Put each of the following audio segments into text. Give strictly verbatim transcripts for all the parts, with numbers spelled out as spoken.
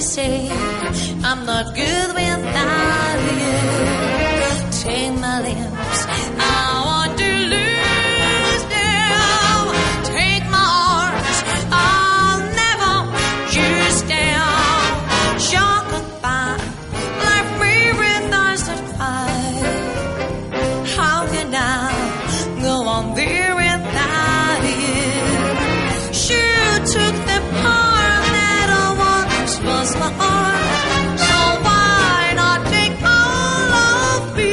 say I'm not good without you. Take my lips, I want to lose them. Take my arms, I'll never use them. Your goodbye left me with eyes that cry. How can I go on there without you? You took the part that I once was my heart, so why not take all of me?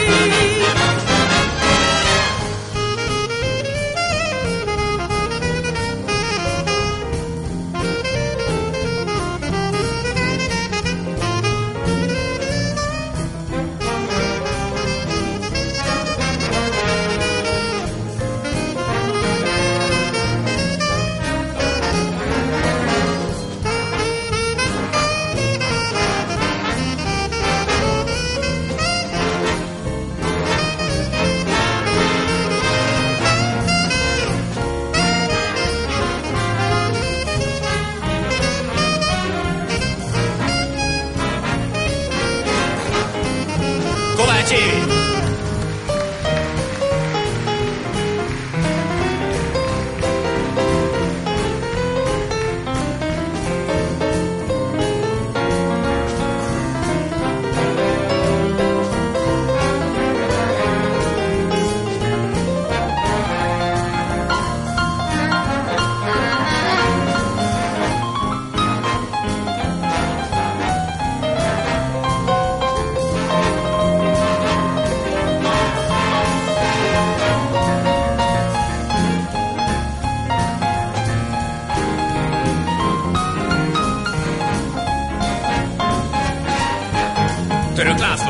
Török László.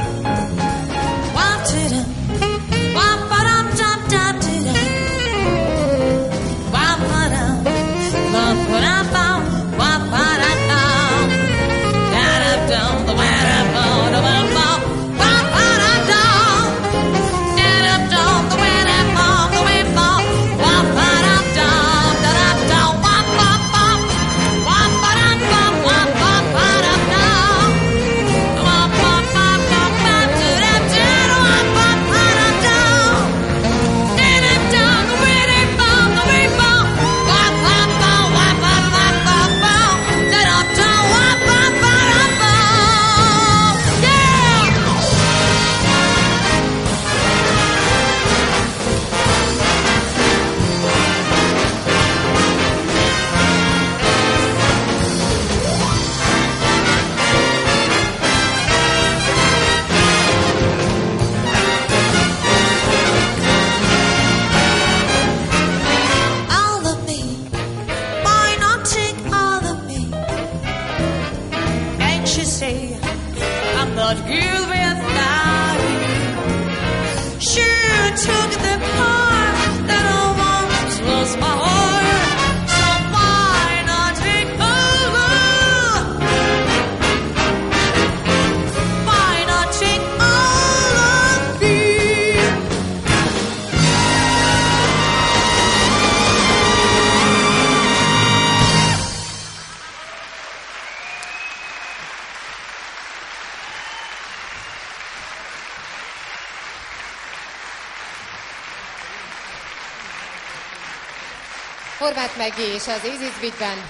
Horvath Meggie és az Easy Big Band.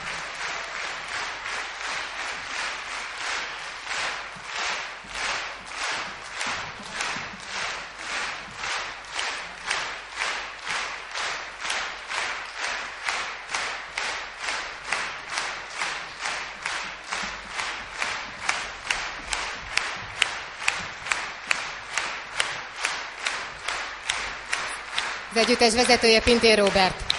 Az együttes vezetője Pintér Róbert.